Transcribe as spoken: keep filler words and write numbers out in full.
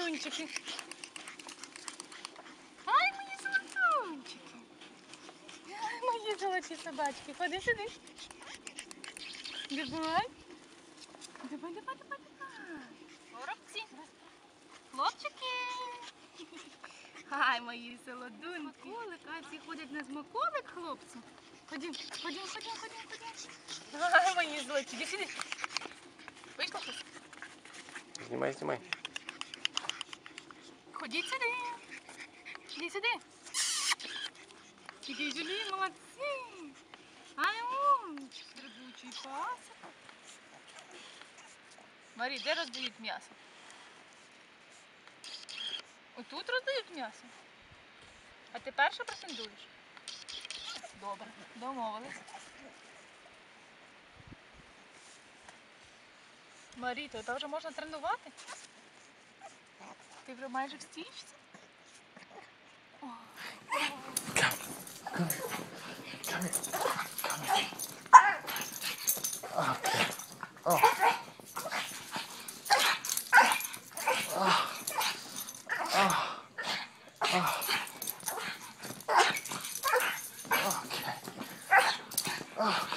золотунчики. Ай, мої золотунчики. Ай, мої золоті собачки. Ходи сюди. Давай. Давай, давай, давай, давай. Горобці. Хлопчики. Ай, мої солодунки. Смаколик, а всі ходять на смаколик, хлопці. Ходім, ходім, ходім, ходім, ходім. Ай, мої золоті. Іди сюди. Вийшла хтось? Знімай, знімай. Ходіть сюди. Іди сюди. Іди сюди, молодці. Ай, ум, стрибучий пасик. Марі, де роздають м'ясо? Отут роздають м'ясо. А ти перша претендуєш? Добре, домовились. Марі, тебе вже можна тренувати? Ти вже майже в стічці? Okay.